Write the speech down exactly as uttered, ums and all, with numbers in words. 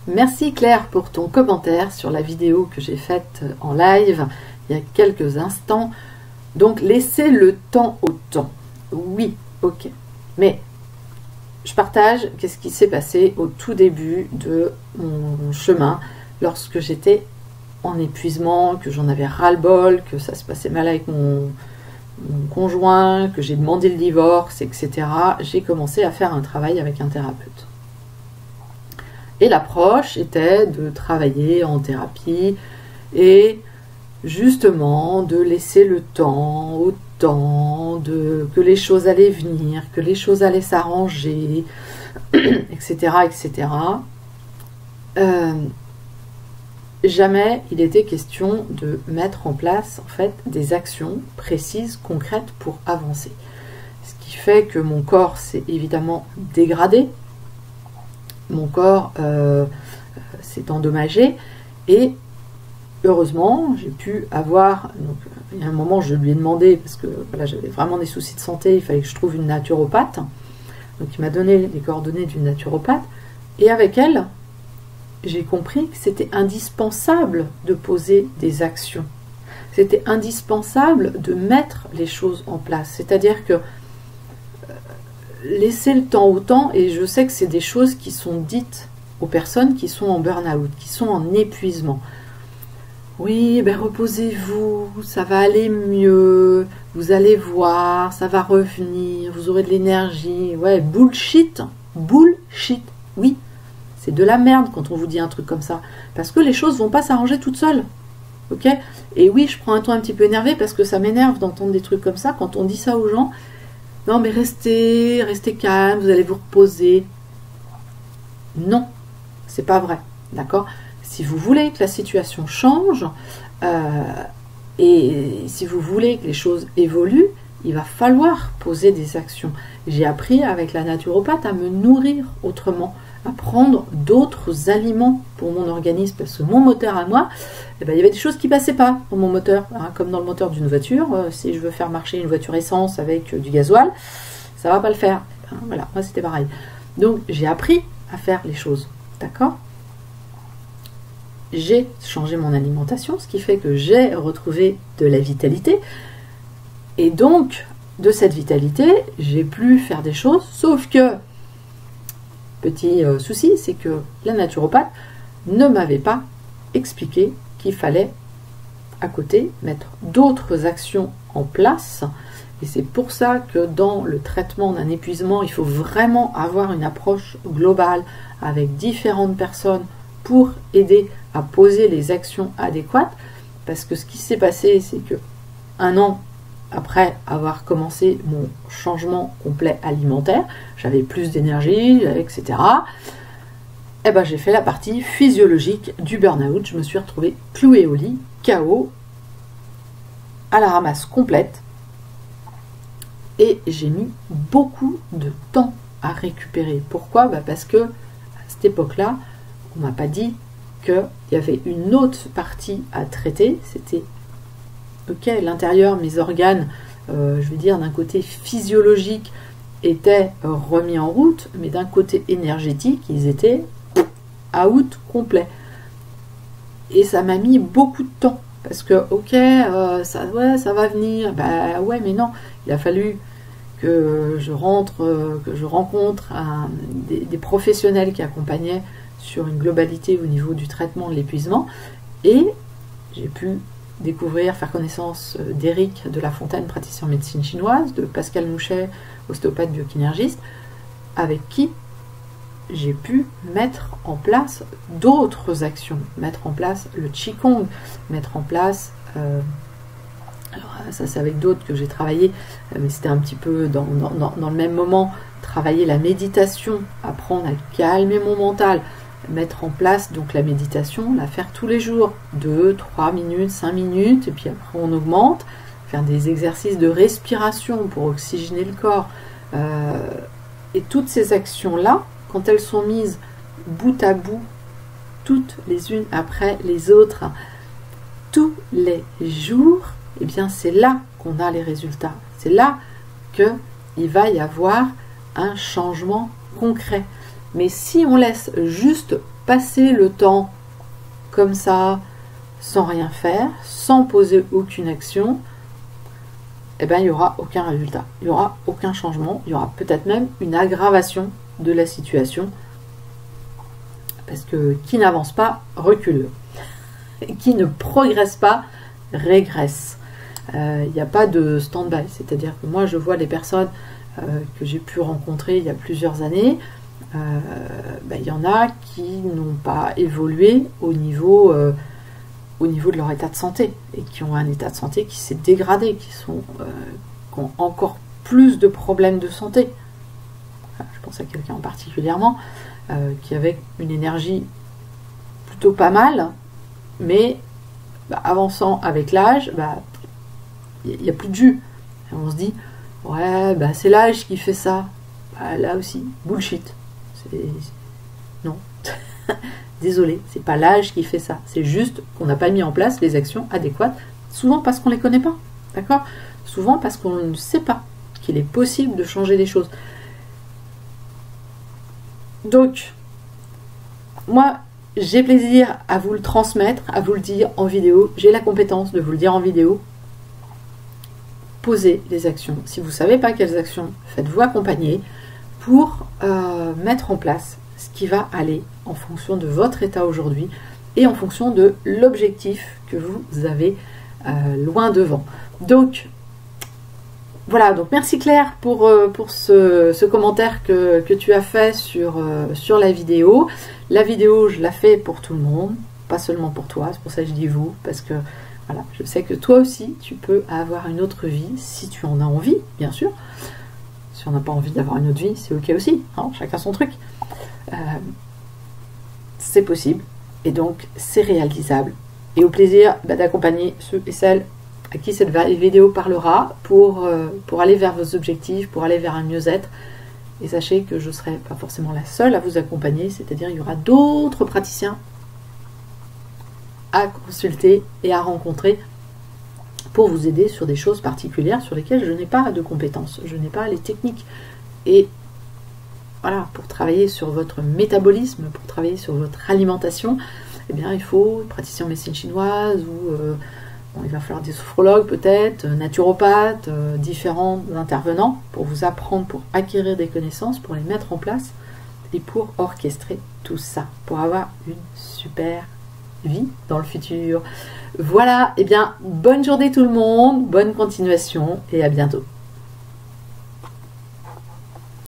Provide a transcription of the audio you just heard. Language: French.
Merci Claire pour ton commentaire sur la vidéo que j'ai faite en live il y a quelques instants. Donc laissez le temps au temps. Oui, ok. Mais je partage qu'est-ce qui s'est passé au tout début de mon chemin lorsque j'étais en épuisement, que j'en avais ras-le-bol, que ça se passait mal avec mon, mon conjoint, que j'ai demandé le divorce, et cetera. J'ai commencé à faire un travail avec un thérapeute. Et l'approche était de travailler en thérapie et justement de laisser le temps au temps, de, que les choses allaient venir, que les choses allaient s'arranger, et cetera, et cetera. Euh, jamais il était question de mettre en place en fait des actions précises, concrètes pour avancer. Ce qui fait que mon corps s'est évidemment dégradé. Mon corps euh, s'est endommagé et heureusement j'ai pu avoir, donc il y a un moment je lui ai demandé, parce que voilà, j'avais vraiment des soucis de santé, il fallait que je trouve une naturopathe, donc il m'a donné les coordonnées d'une naturopathe et avec elle j'ai compris que c'était indispensable de poser des actions, c'était indispensable de mettre les choses en place, c'est-à-dire que laisser le temps au temps, et je sais que c'est des choses qui sont dites aux personnes qui sont en burn-out, qui sont en épuisement. Oui, ben reposez-vous, ça va aller mieux, vous allez voir, ça va revenir, vous aurez de l'énergie. Ouais, bullshit, bullshit, oui, c'est de la merde quand on vous dit un truc comme ça, parce que les choses vont pas s'arranger toutes seules, ok? Et oui, je prends un ton un petit peu énervé, parce que ça m'énerve d'entendre des trucs comme ça, quand on dit ça aux gens. Non, mais restez, restez calme, vous allez vous reposer. Non, c'est pas vrai, d'accord? Si vous voulez que la situation change, euh, et si vous voulez que les choses évoluent, il va falloir poser des actions. J'ai appris avec la naturopathe à me nourrir autrement, à prendre d'autres aliments pour mon organisme, parce que mon moteur à moi, eh ben, il y avait des choses qui ne passaient pas dans mon moteur, hein, comme dans le moteur d'une voiture. Euh, si je veux faire marcher une voiture essence avec euh, du gasoil, ça ne va pas le faire. Hein, voilà, moi c'était pareil. Donc j'ai appris à faire les choses, d'accord? J'ai changé mon alimentation, ce qui fait que j'ai retrouvé de la vitalité, et donc de cette vitalité, j'ai pu faire des choses, sauf que petit euh, souci, c'est que la naturopathe ne m'avait pas expliqué qu'il fallait à côté mettre d'autres actions en place, et c'est pour ça que dans le traitement d'un épuisement, il faut vraiment avoir une approche globale avec différentes personnes pour aider à poser les actions adéquates, parce que ce qui s'est passé, c'est que un an après avoir commencé mon changement complet alimentaire, j'avais plus d'énergie, et cetera. Et ben j'ai fait la partie physiologique du burn-out. Je me suis retrouvée clouée au lit, K O, à la ramasse complète. Et j'ai mis beaucoup de temps à récupérer. Pourquoi? Bah parce que à cette époque-là, on m'a pas dit qu'il y avait une autre partie à traiter. C'était ok, l'intérieur, mes organes, euh, je veux dire, d'un côté physiologique, étaient remis en route, mais d'un côté énergétique, ils étaient out complet. Et ça m'a mis beaucoup de temps, parce que, ok, euh, ça, ouais, ça va venir, bah ouais, mais non, il a fallu que je rentre, euh, que je rencontre un, des, des professionnels qui accompagnaient sur une globalité au niveau du traitement de l'épuisement, et j'ai pu découvrir, faire connaissance d'Éric de la Fontaine, praticien en médecine chinoise, de Pascal Mouchet, ostéopathe biokinergiste, avec qui j'ai pu mettre en place d'autres actions, mettre en place le Qigong, mettre en place, euh, alors ça c'est avec d'autres que j'ai travaillé, mais c'était un petit peu dans, dans, dans le même moment, travailler la méditation, apprendre à calmer mon mental, mettre en place donc la méditation, la faire tous les jours, deux, trois minutes, cinq minutes, et puis après on augmente, faire des exercices de respiration pour oxygéner le corps. Euh, et toutes ces actions-là, quand elles sont mises bout à bout, toutes les unes après les autres, tous les jours, et eh bien c'est là qu'on a les résultats. C'est là qu'il va y avoir un changement concret. Mais si on laisse juste passer le temps comme ça, sans rien faire, sans poser aucune action, eh ben, il n'y aura aucun résultat, il n'y aura aucun changement, il y aura peut-être même une aggravation de la situation, parce que qui n'avance pas recule, qui ne progresse pas régresse. Euh, il n'y a pas de stand-by, c'est-à-dire que moi je vois des personnes euh, que j'ai pu rencontrer il y a plusieurs années, euh, ben, il y en a qui n'ont pas évolué au niveau euh, au niveau de leur état de santé, et qui ont un état de santé qui s'est dégradé, qui, sont, euh, qui ont encore plus de problèmes de santé. Enfin, je pense à quelqu'un en particulièrement, euh, qui avait une énergie plutôt pas mal, mais bah, avançant avec l'âge, bah, il n'y a plus de jus. Et on se dit, ouais, bah, c'est l'âge qui fait ça. Bah, là aussi, bullshit. Non. Désolé, c'est pas l'âge qui fait ça. C'est juste qu'on n'a pas mis en place les actions adéquates, souvent parce qu'on ne les connaît pas. D'accord ? Souvent parce qu'on ne sait pas qu'il est possible de changer les choses. Donc, moi, j'ai plaisir à vous le transmettre, à vous le dire en vidéo. J'ai la compétence de vous le dire en vidéo. Posez les actions. Si vous ne savez pas quelles actions, faites-vous accompagner pour euh, mettre en place ce qui va aller en fonction de votre état aujourd'hui et en fonction de l'objectif que vous avez euh, loin devant. Donc, voilà, donc merci Claire pour, euh, pour ce, ce commentaire que, que tu as fait sur, euh, sur la vidéo. La vidéo, je la fais pour tout le monde, pas seulement pour toi, c'est pour ça que je dis vous, parce que voilà, je sais que toi aussi, tu peux avoir une autre vie, si tu en as envie, bien sûr. Si on n'a pas envie d'avoir une autre vie, c'est ok aussi, hein, chacun son truc. Euh, c'est possible, et donc c'est réalisable. Et au plaisir bah, d'accompagner ceux et celles à qui cette vidéo parlera pour, euh, pour aller vers vos objectifs, pour aller vers un mieux-être. Et sachez que je ne serai pas forcément la seule à vous accompagner, c'est-à-dire il y aura d'autres praticiens à consulter et à rencontrer pour vous aider sur des choses particulières sur lesquelles je n'ai pas de compétences, je n'ai pas les techniques. Et voilà, pour travailler sur votre métabolisme, pour travailler sur votre alimentation, eh bien il faut praticien en médecine chinoise ou euh, bon, il va falloir des sophrologues peut-être, naturopathes, euh, différents intervenants pour vous apprendre, pour acquérir des connaissances, pour les mettre en place et pour orchestrer tout ça, pour avoir une super vie dans le futur. Voilà, et eh bien bonne journée tout le monde, bonne continuation et à bientôt.